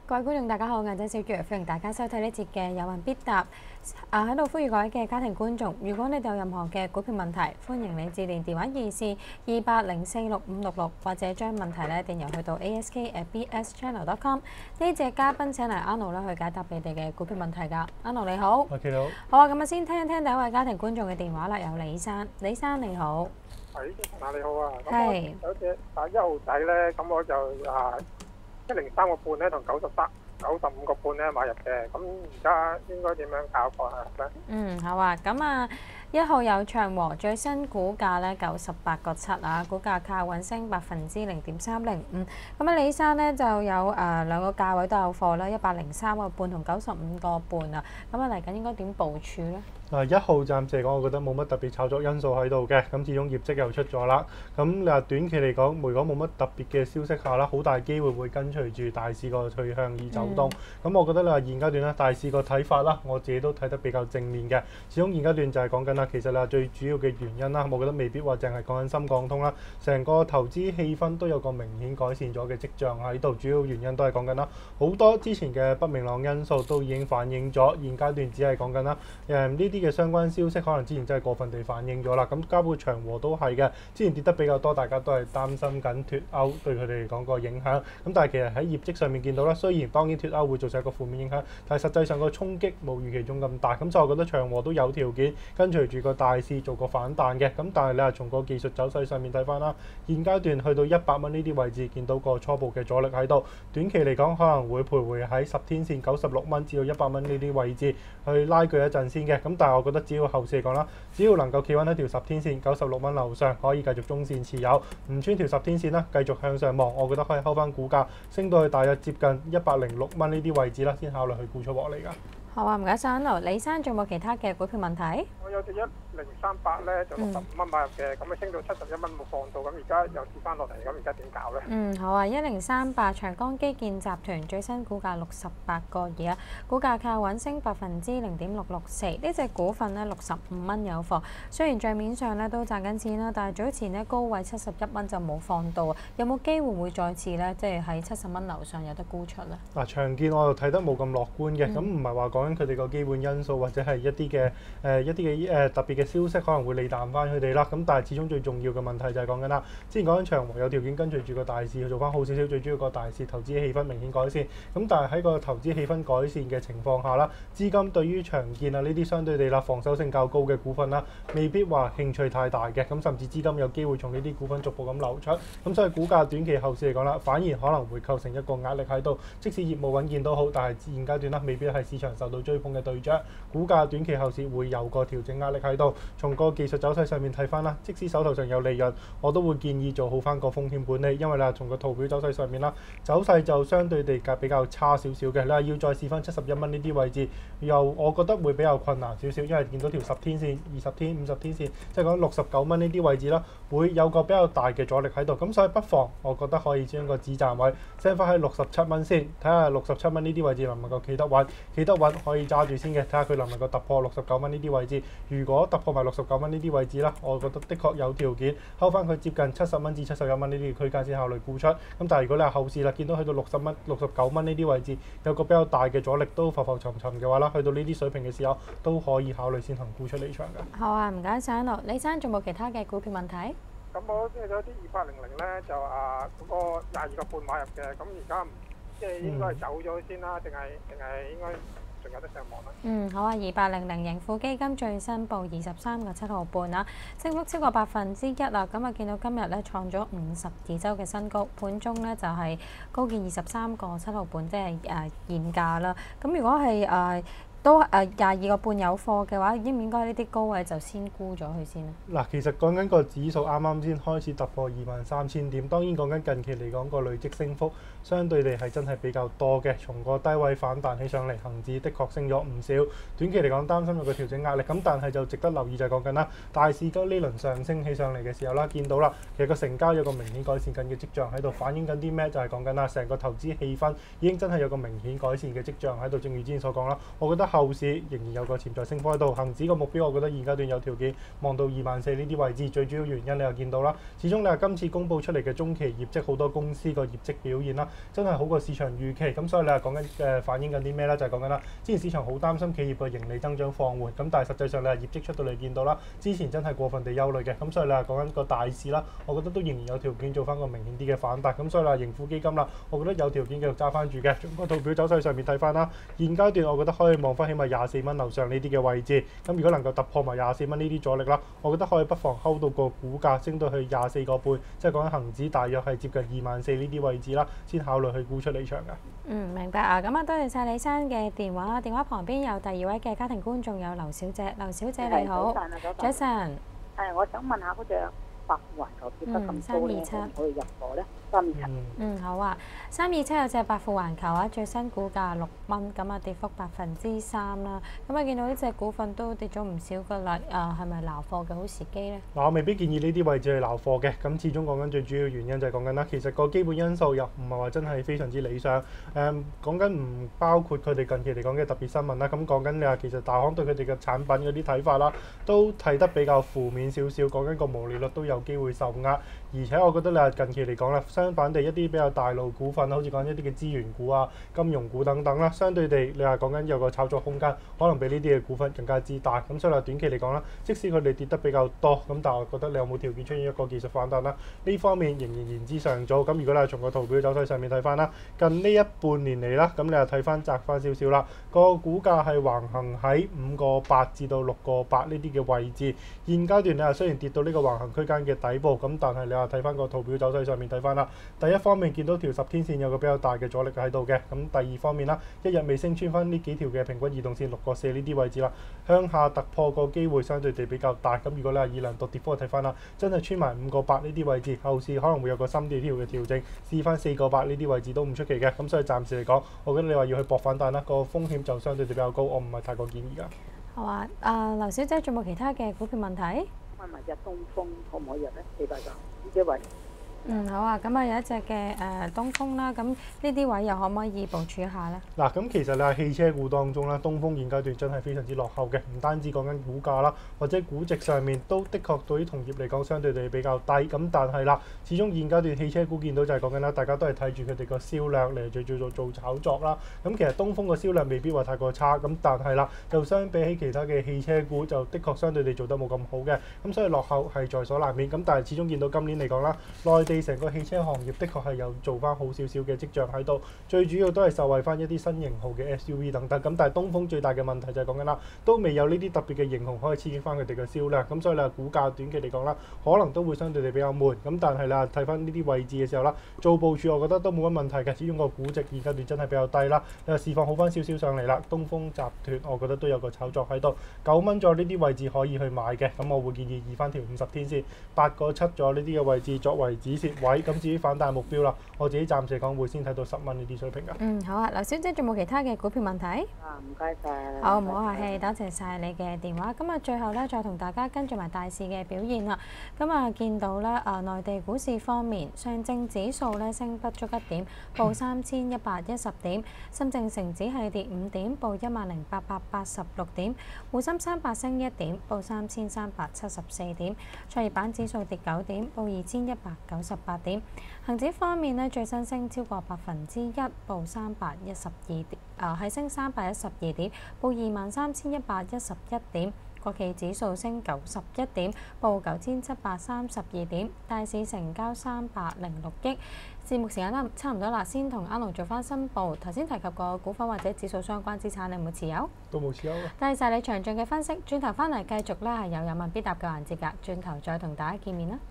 各位觀眾大家好，我係鄭小月，歡迎大家收睇呢節嘅有問必答。喺度呼籲各位嘅家庭觀眾，如果你哋有任何嘅股票問題，歡迎你致電電話熱線28046566，或者將問題咧電郵去到 ask@bschannel.com。呢節嘉賓請嚟阿奴啦去解答你哋嘅股票問題㗎。阿奴你好， 你好。 好啊，咁啊先聽一聽第一位家庭觀眾嘅電話啦，有李生，李生你好。 係，嗱你好啊。 係。 有隻1號仔咧，咁我就103個半咧，同95個半咧買入嘅。咁而家應該點樣搞法咧？ 好啊。咁啊，1號有長和最新股價咧98個7啊，股價靠穩升0.305%。咁啊，李生咧就有兩個價位都有貨啦，103個半同95個半啊。咁啊，嚟緊應該點部署咧 ？1號暫時嚟講，我覺得冇乜特別炒作因素喺度嘅，咁始終業績又出咗啦。咁你話短期嚟講，如果冇乜特別嘅消息下啦，好大機會會跟隨住大市個去向而走動。咁我覺得你話現階段咧，大市個睇法啦，我自己都睇得比較正面嘅。始終現階段就係講緊啦，其實你話最主要嘅原因啦，我覺得未必話淨係講緊深港通啦，成個投資氣氛都有個明顯改善咗嘅跡象喺度。主要原因都係講緊啦，好多之前嘅不明朗因素都已經反映咗，現階段只係講緊啦，呢啲嘅相關消息可能之前真係過分地反映咗啦，咁包括長和都係嘅，之前跌得比較多，大家都係擔心緊脫歐對佢哋嚟講個影響。咁但係其實喺業績上面見到啦，雖然當然脫歐會造成一個負面影響，但係實際上個衝擊冇預期中咁大。咁所以我覺得長和都有條件跟隨住個大市做個反彈嘅。咁但係你話從個技術走勢上面睇翻啦，現階段去到100蚊呢啲位置見到個初步嘅阻力喺度，短期嚟講可能會徘徊喺10天線96蚊至到100蚊呢啲位置去拉鋸一陣先嘅。咁但係我覺得只要後市嚟講啦，只要能夠企穩一條10天線96蚊樓上，可以繼續中線持有，唔穿條10天線啦，繼續向上望，我覺得可以睺翻股價升到去大約接近106蚊呢啲位置啦，先考慮去沽出獲利㗎。 好啊，唔該晒。李生仲有冇其他嘅股票問題？ 我有隻1038咧，就65蚊買入嘅，咁啊升到71蚊冇放到，咁而家又跌翻落嚟，咁而家點搞咧？ 好啊，1038長江基建集團最新股價68個2啊，股價靠穩升0.664%。呢隻股份咧65蚊有貨，雖然帳面上咧都賺緊錢啦，但係早前咧高位71蚊就冇放到啊，有冇機會會再次咧即係喺70蚊樓上有得沽出咧？ 長建我又睇得冇咁樂觀嘅，咁唔係話講緊佢哋個基本因素或者係一啲嘅特別嘅消息可能會利淡翻佢哋啦。咁但係始終最重要嘅問題就係講緊啦，之前講緊長和有條件跟隨住個大市去做翻好少少，最主要個大市投資氣氛明顯改善。咁但係喺個投資氣氛改善嘅情況下啦，資金對於長建啊呢啲相對地啦防守性較高嘅股份啦，未必話興趣太大嘅。咁甚至資金有機會從呢啲股份逐步咁流出。咁所以股價短期後市嚟講啦，反而可能會構成一個壓力喺度。即使業務穩健都好，但係現階段啦未必係市場受到追捧嘅對象。股價短期後市會有個調整壓力喺度。從個技術走勢上面睇翻啦，即使手頭上有利潤，我都會建議做好翻個風險管理，因為啦從個圖表走勢上面啦，走勢就相對地比較差少少嘅。你話要再試翻71蚊呢啲位置，又我覺得會比較困難少少，因為見到條10天線、20天、50天線，即係講69蚊呢啲位置啦，會有個比較大嘅阻力喺度。咁所以不妨，我覺得可以將個止賺位 set 翻喺67蚊先，睇下67蚊呢啲位置能唔能夠企得穩，企得穩可以揸住先嘅，睇下佢能唔能夠突破69蚊呢啲位置。如果突破埋69蚊呢啲位置啦，我覺得的確有條件睺翻佢接近70蚊至71蚊呢啲區間先考慮沽出。咁但係如果你係後市啦，見到去到60蚊、69蚊呢啲位置有個比較大嘅阻力，都浮浮沉沉嘅話啦，去到呢啲水平嘅時候都可以考慮先行沽出離場㗎。 好啊，唔該晒。李生仲冇其他嘅股票問題？ 咁我即係有啲2800咧，就嗰個22個半買入嘅，咁而家即係應該係走咗先啦，定係應該仲有得上網啦？ 好啊，2800盈富基金最新報23個7毫半啦，升幅超過1%啦。咁啊，見到今日咧創咗52週嘅新高，盤中咧就係高見23個7毫半，即係現價啦。咁如果係都22個半有貨嘅話，應唔應該呢啲高位就先沽咗佢先啊？ 嗱，其實講緊個指數啱啱先開始突破23000點，當然講緊近期嚟講個累積升幅相對地係真係比較多嘅，從個低位反彈起上嚟，恒指的確升咗唔少。短期嚟講擔心有個調整壓力，咁但係就值得留意就係講緊啦，大市嗰呢輪上升起上嚟嘅時候啦，見到啦，其實個成交有個明顯改善緊嘅跡象喺度，反映緊啲咩？就係講緊啦，成個投資氣氛已經真係有個明顯改善嘅跡象喺度。正如之前所講啦，我覺得後市仍然有個潛在升幅喺度。恒指個目標，我覺得現階段有條件望到24,000呢啲位置。最主要原因你又見到啦，始終你話今次公佈出嚟嘅中期業績，好多公司個業績表現啦，真係好過市場預期。咁所以你係講緊反映緊啲咩咧？就係講緊啦，之前市場好擔心企業個盈利增長放緩，咁但係實際上你係業績出到嚟見到啦，之前真係過分地憂慮嘅。咁所以你係講緊個大市啦，我覺得都仍然有條件做翻個明顯啲嘅反彈。咁所以啦，盈富基金啦，我覺得有條件繼續揸翻住嘅。從個圖表走勢上面睇翻啦，現階段我覺得可以望翻起碼24蚊樓上呢啲嘅位置。咁如果能夠突破埋24蚊呢啲阻力啦，我覺得可以不妨 hold 到個股價升到去24個半，即係講緊恒指大約係接近24,000呢啲位置啦，先考慮去沽出離場㗎。 明白啊。咁啊，多謝晒李生嘅電話。電話旁邊有第二位嘅家庭觀眾有劉小姐。劉小姐你好，早晨。 我想問下嗰隻百富環球跌得咁高咧，可唔可以入貨咧？327。 好啊。327有隻百富環球啊，最新股價6蚊，咁啊跌幅3%啦。咁啊見到呢隻股份都跌咗唔少噶啦，係咪撈貨嘅好時機咧？ 嗱，我未必建議呢啲位置去撈貨嘅。咁始終講緊最主要原因就係講緊啦，其實個基本因素又唔係話真係非常之理想。講緊唔包括佢哋近期嚟講嘅特別新聞啦。咁講緊你話其實大行對佢哋嘅產品嗰啲睇法啦，都睇得比較負面少少。講緊個毛利率都有機會受壓，而且我覺得你話近期嚟講啦，相反地一啲比較大路股份，好似講一啲嘅資源股啊、金融股等等啦，相對地你話講緊有個炒作空間，可能比呢啲嘅股份更加之大。咁所以話短期嚟講啦，即使佢哋跌得比較多，咁但係我覺得你有冇條件出現一個技術反彈啦？呢方面仍然言之尚早。咁如果你係從個圖表走勢上面睇翻啦，近呢一半年嚟啦，咁你又睇翻窄翻少少啦，個股價係橫行喺5個8至到6個8呢啲嘅位置。現階段你話雖然跌到呢個橫行區間嘅底部，咁但係你話睇翻個圖表走勢上面睇翻啦，第一方面見到條10天線有個比較大嘅阻力喺度嘅，咁第二方面啦，一日未升穿翻呢幾條嘅平均移動線6個4呢啲位置啦，向下突破個機會相對地比較大。咁如果你係以量度跌幅去睇翻啦，真係穿埋5個8呢啲位置，後市可能會有個深啲條嘅調整，試翻4個8呢啲位置都唔出奇嘅。咁所以暫時嚟講，我覺得你話要去搏反彈啦，個風險就相對地比較高，我唔係太過建議㗎。 好啊，劉小姐仲有冇其他嘅股票問題？ 問埋隻東風可唔可以入咧？400呢啲位。 好啊，咁啊有一隻嘅東風啦，咁呢啲位又可唔可以部署一下咧？ 嗱，咁其實你係汽車股當中啦，東風現階段真係非常之落後嘅，唔單止講緊股價啦，或者估值上面都的確對於同業嚟講相對地比較低。咁但係啦，始終現階段汽車股見到就係講緊啦，大家都係睇住佢哋個銷量嚟做炒作啦。咁其實東風個銷量未必話太過差，咁但係啦，就相比起其他嘅汽車股，就的確相對地做得冇咁好嘅。咁所以落後係在所難免。咁但係始終見到今年嚟講啦，內地成個汽車行業的確係有做翻好少少嘅跡象喺度，最主要都係受惠翻一啲新型號嘅 SUV 等等。咁但係東風最大嘅問題就係講緊啦，都未有呢啲特別嘅型號可以刺激翻佢哋嘅銷量。咁所以你話股價短期嚟講啦，可能都會相對地比較悶。咁但係你話睇翻呢啲位置嘅時候啦，做部署我覺得都冇乜問題嘅。始終個估值現階段真係比較低啦。你話市況好翻少少上嚟啦，東風集團我覺得都有個炒作喺度。9蚊左右呢啲位置可以去買嘅，咁我會建議移翻條50天線8個7左右呢啲嘅位置作為止蝕位。咁至於反彈目標啦，我自己暫時講會先睇到10蚊呢啲水平㗎。 好啊，劉小姐仲冇其他嘅股票問題？ 唔該晒。 好，唔好客氣，多謝晒你嘅電話。咁啊，最後咧再同大家跟住埋大市嘅表現啦。咁啊，見到咧內地股市方面，上證指數咧升不足1點，報3110點；深證成指係跌5點，報10886點；滬深300升1點，報3374點；創業板指數跌9點，報2198點。恒指方面咧，最新升超過1%，報312點，係升312點，報23,111點。國企指數升91點，報9732點。大市成交306億。節目時間差唔多啦，先同阿龍做翻申報。頭先提及過股份或者指數相關資產，你有冇持有？ 都冇持有啊。 多謝晒你詳盡嘅分析。轉頭翻嚟繼續咧係有問必答嘅環節㗎。轉頭再同大家見面啦。